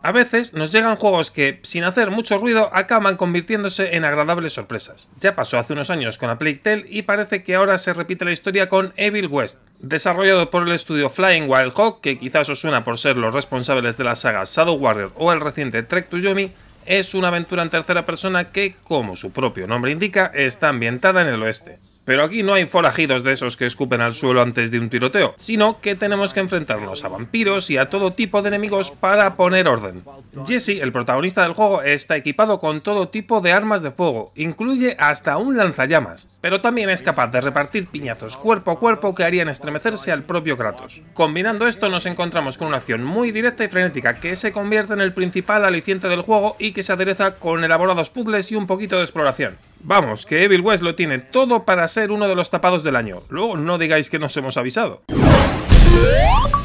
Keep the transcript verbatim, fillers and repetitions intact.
A veces nos llegan juegos que, sin hacer mucho ruido, acaban convirtiéndose en agradables sorpresas. Ya pasó hace unos años con A Plague Tale y parece que ahora se repite la historia con Evil West. Desarrollado por el estudio Flying Wild Hog, que quizás os suena por ser los responsables de las sagas Shadow Warrior o el reciente Trek to Yomi, es una aventura en tercera persona que, como su propio nombre indica, está ambientada en el oeste. Pero aquí no hay forajidos de esos que escupen al suelo antes de un tiroteo, sino que tenemos que enfrentarnos a vampiros y a todo tipo de enemigos para poner orden. Jesse, el protagonista del juego, está equipado con todo tipo de armas de fuego, incluye hasta un lanzallamas, pero también es capaz de repartir piñazos cuerpo a cuerpo que harían estremecerse al propio Kratos. Combinando esto nos encontramos con una acción muy directa y frenética que se convierte en el principal aliciente del juego y que se adereza con elaborados puzzles y un poquito de exploración. Vamos, que Evil West lo tiene todo para ser uno de los tapados del año. Luego no digáis que nos hemos avisado.